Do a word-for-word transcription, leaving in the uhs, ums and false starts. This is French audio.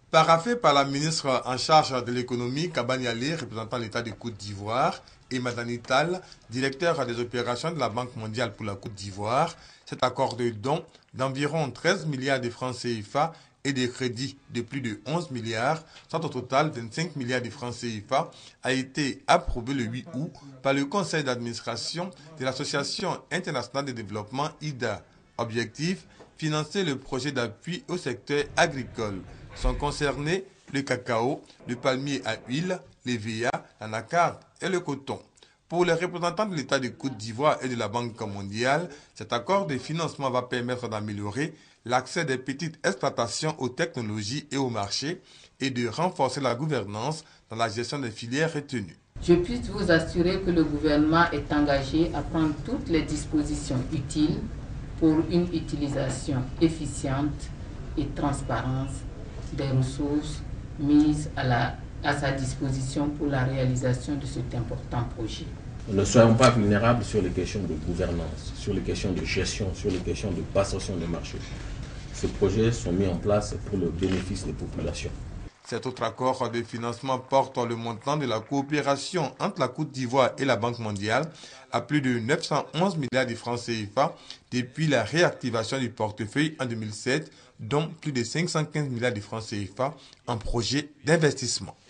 Paraphé par la ministre en charge de l'économie, Kabani Ali, représentant l'État de Côte d'Ivoire, et Madani Tall, directeur des opérations de la Banque mondiale pour la Côte d'Ivoire, cet accord de don d'environ treize milliards de francs C F A et des crédits de plus de onze milliards, soit au total vingt-cinq milliards de francs C F A, a été approuvé le huit août par le conseil d'administration de l'Association internationale de développement I D A. Objectif, financer le projet d'appui au secteur agricole. Sont concernés le cacao, le palmier à huile, l'E V A, l'anacarde et le coton. Pour les représentants de l'État de Côte d'Ivoire et de la Banque mondiale, cet accord de financement va permettre d'améliorer l'accès des petites exploitations aux technologies et au marché et de renforcer la gouvernance dans la gestion des filières retenues. Je puis vous assurer que le gouvernement est engagé à prendre toutes les dispositions utiles pour une utilisation efficiente et transparente des ressources mises à, la, à sa disposition pour la réalisation de cet important projet. Ne soyons pas vulnérables sur les questions de gouvernance, sur les questions de gestion, sur les questions de passation de marché. Ces projets sont mis en place pour le bénéfice des populations. Cet autre accord de financement porte le montant de la coopération entre la Côte d'Ivoire et la Banque mondiale à plus de neuf cent onze milliards de francs C F A depuis la réactivation du portefeuille en deux mille sept, dont plus de cinq cent quinze milliards de francs C F A en projets d'investissement.